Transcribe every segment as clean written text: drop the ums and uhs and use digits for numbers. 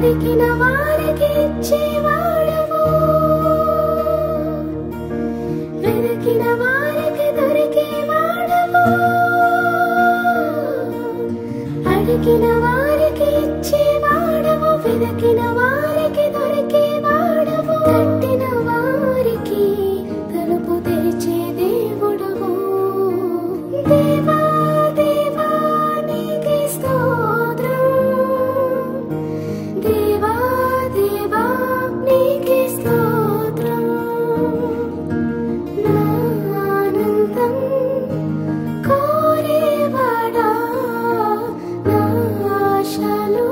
అడిగిన వారికి ఇచ్చేవాడవు, వెతికిన వారికి దొరికేవాడవు. అడిగిన వారికి ఇచ్చేవాడవు, వెతికిన వారికి దొరికేవాడవు. తట్టిన వారికి తలుపు తెరిచే దేవుడవు. దేవా దేవా నీకే స్తోత్రం, దేవా దేవా నీకే స్తోత్రం. నా ఆనందం కోరేవాడా, నా ఆశలు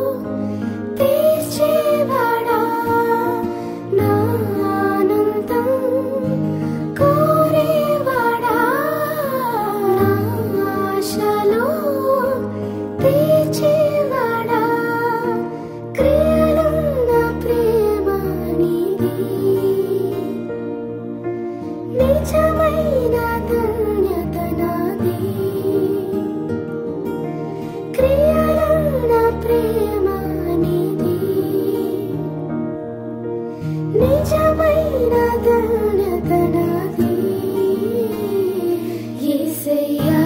తీర్చేవాడా. నా ఆనందం కోరేవాడా, నా ఆశలు తీర్చేవాడా. క్రియలున్న ప్రేమ నీది, నిజమైన ధన్యత నాది. క్రియలున్న ప్రేమ నీది, నిజమైన ధన్యత నాది. యేసయ్యా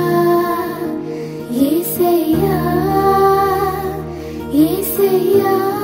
యేసయ్యా యేసయ్యా